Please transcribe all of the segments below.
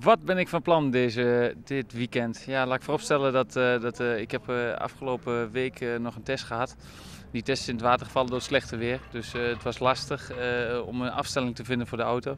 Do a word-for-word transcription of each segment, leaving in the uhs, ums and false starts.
Wat ben ik van plan deze, dit weekend? Ja, laat ik vooropstellen dat, uh, dat uh, ik heb uh, afgelopen week uh, nog een test gehad. Die test is in het water gevallen door het slechte weer. Dus uh, het was lastig uh, om een afstelling te vinden voor de auto.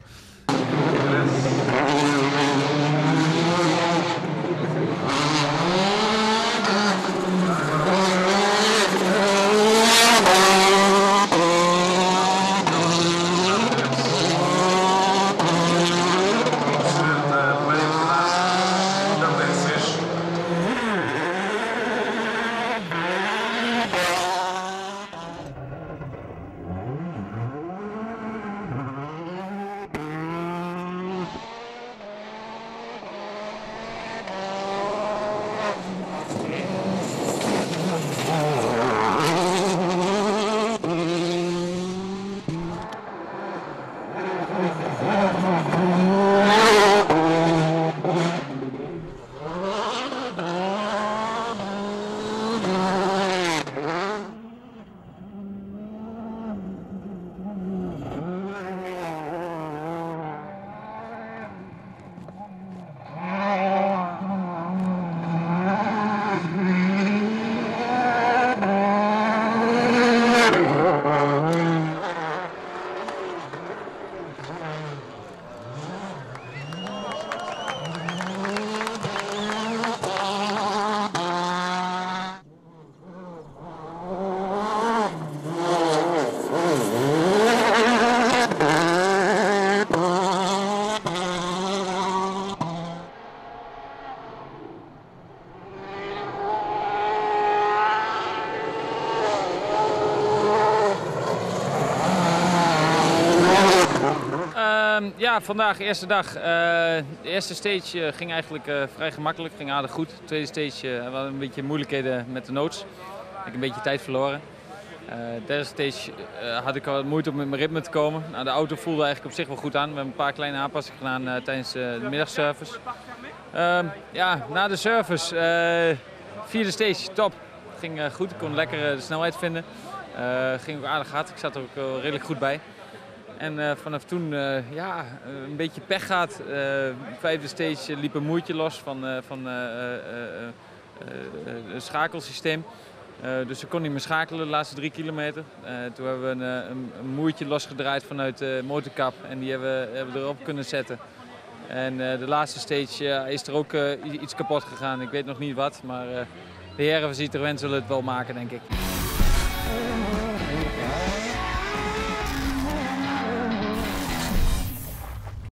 Ja, vandaag eerste dag. Uh, de eerste stage uh, ging eigenlijk uh, vrij gemakkelijk, ging aardig goed. De tweede stage uh, hadden we een beetje moeilijkheden met de notes. Ik heb een beetje tijd verloren. Uh, de derde stage uh, had ik wat moeite om met mijn ritme te komen. Nou, de auto voelde eigenlijk op zich wel goed aan. We hebben een paar kleine aanpassingen gedaan uh, tijdens uh, de middagservice. Uh, ja, na de service, uh, vierde stage, top. Het ging uh, goed, ik kon lekker uh, de snelheid vinden. Uh, ging ook aardig hard, ik zat er ook uh, redelijk goed bij. En uh, vanaf toen uh, ja, een beetje pech gehad. Uh, vijfde stage liep een moertje los van het uh, uh, uh, uh, uh, schakelsysteem. Uh, dus we kon niet meer schakelen de laatste drie kilometer. Uh, toen hebben we een, een, een moertje losgedraaid vanuit de motorkap en die hebben we, hebben we erop kunnen zetten. En uh, de laatste stage uh, is er ook uh, iets kapot gegaan. Ik weet nog niet wat, maar uh, de heren van Citroën zullen het wel maken, denk ik.